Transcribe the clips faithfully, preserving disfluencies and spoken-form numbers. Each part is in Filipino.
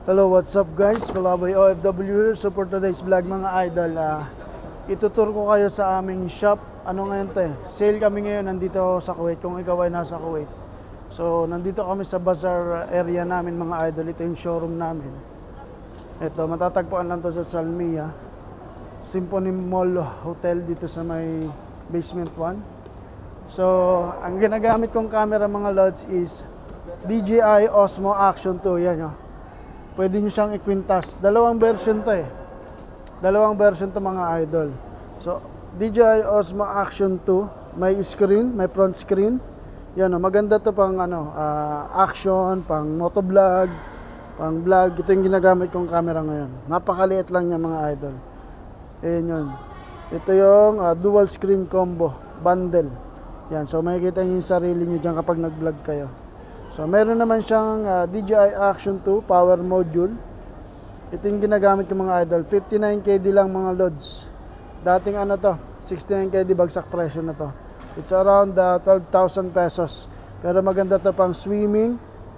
Hello, what's up guys? Palaboy O F W here. So for today's vlog mga idol, uh, itutur ko kayo sa aming shop. Ano ngayon to eh? Sale kami ngayon, nandito ako sa Kuwait. Kung ikaw ay nasa Kuwait. So nandito kami sa bazaar area namin mga idol. Ito yung showroom namin. Ito, matatagpuan lang to sa Salmia Symphony Mall Hotel dito sa may basement one. So ang ginagamit kong camera mga lods is D J I Osmo Action two. Yan o. Pwede nyo siyang ikwintas. Dalawang version to eh. Dalawang version to mga idol. So, D J I Osmo Action two. May screen, may front screen. Yan o, maganda to pang ano, uh, action, pang motovlog, pang vlog. Ito yung ginagamit kong camera ngayon. Napakaliit lang niya mga idol. Ayan yun. Ito yung uh, dual screen combo, bundle. Yan, so makikita nyo yung sarili nyo dyan kapag nag-vlog kayo. So, meron naman siyang uh, D J I Action two power module. Ito yung ginagamit ng mga idol. fifty-nine K D lang mga lods. Dating ano to, sixty-nine K D bagsak presyo na to. It's around uh, twelve thousand pesos. Pero maganda to pang swimming,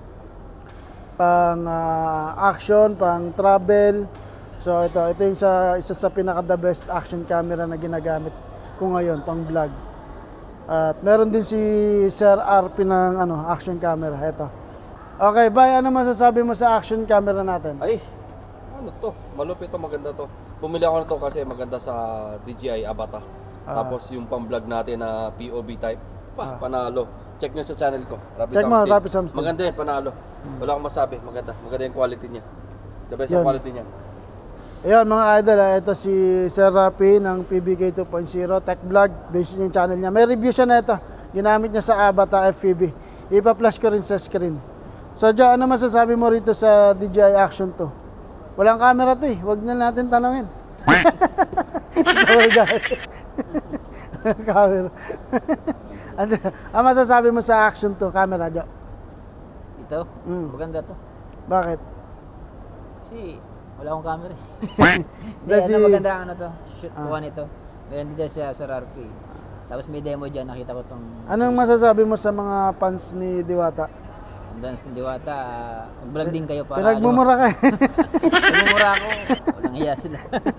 pang uh, action, pang travel. So, ito, ito yung sa, isa sa pinaka the best action camera na ginagamit ko ngayon, pang vlog. At meron din si Sir R P ng ano, action camera. Ito. Okay, bye. Ano masasabi mo sa action camera natin? Ay, ano to? Malupit to, maganda to. Bumili ako nito kasi maganda sa D J I Avata. Ah. Tapos yung pang-vlog natin na P O V type, pa, ah. panalo. Check nyo sa channel ko. Rapi Check mo, Rapi Samsted. Maganda yan, panalo. Hmm. Wala akong masabi, maganda. Maganda yung quality niya. The best yung quality niya. Ayan mga idol, ito si Sir Rapi ng P B K two point oh Tech Vlog, based yung channel niya. May review siya na ito, ginamit niya sa Avata F P V. Ipa-flash ko rin sa screen. So Jo, ano masasabi mo rito sa D J I Action two? Walang camera to eh, huwag na natin tanongin. Camera. Ano, ano masasabi mo sa Action two camera, Jo? Ito? Mm. Maganda to. Bakit? Kasi wala akong camera eh. Hindi, si... ano maganda ang ano to, shoot ko ah. nito. Meron din sa Sir R P. Tapos may demo dyan, nakita ko tong... Anong masasabi mo sa mga fans ni Diwata? Ang fans ni Diwata, uh, mag-vlog din kayo para... Pinagmumura ka. Pinagmumura ako, walang hiya sila.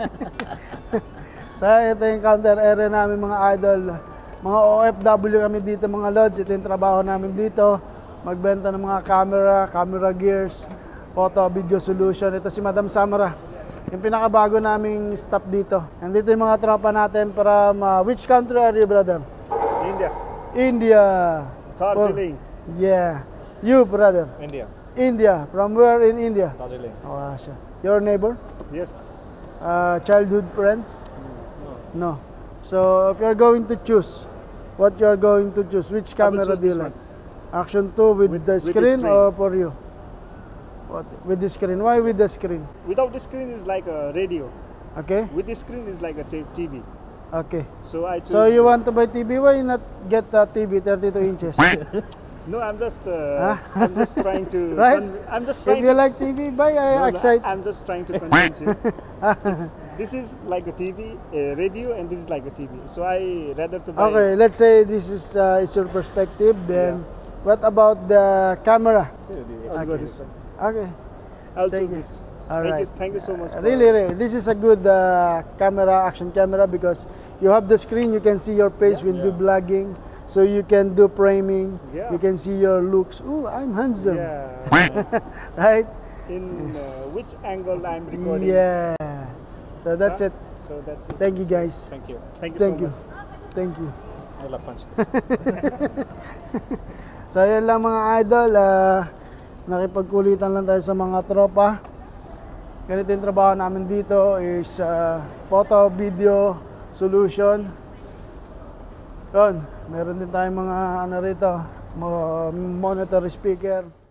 So ito yung counter area namin mga idol. Mga O F W kami dito mga lods. Ito yung trabaho namin dito. Magbenta ng mga camera, camera gears, photo, video solution. Ito si Madam Samara, yung pinakabago naming staff dito. Nandito yung mga tropa natin from uh, which country are you, brother? India. India. Darjeeling. Oh, yeah. You, brother? India. India. From where in India? Darjeeling. Oh, Asha. Your neighbor? Yes. Uh, childhood friends? No. No. So, if you're going to choose, what you're going to choose, which camera do you like? One. Action two with, with the screen, with the screen or for you? What? With the screen. Why with the screen? Without the screen is like a radio. Okay. With the screen is like a T V. Okay. So I choose. So you want to buy T V? Why not get a T V thirty-two inches? No, I'm just. Uh, I'm just trying to. Right. I'm just trying. If you to, like T V, buy. I no, excite. No, I'm just trying to convince you. This is like a T V, a radio, and this is like a T V. So I rather to buy. Okay. Let's say this is uh, is your perspective. Then, yeah. What about the camera? I'll go this way. Okay. I'll Thank choose you. this. All thank right. you. Thank you so much. Uh, really, really, this is a good uh, camera, action camera, because you have the screen. You can see your face yeah, when yeah. do vlogging. So you can do framing. Yeah. You can see your looks. Oh, I'm handsome. Yeah. Right? In uh, which angle I'm recording. Yeah. So that's huh? it. So that's it. Thank you, guys. Thank you. Thank you Thank so you. much. Thank you. I love punch. So yun lang mga idol. Uh, nakipagkulitan lang tayo sa mga tropa. Ganito yung trabaho namin dito is uh, photo, video, solution. Yun, meron din tayong mga ano rito, monitor speaker.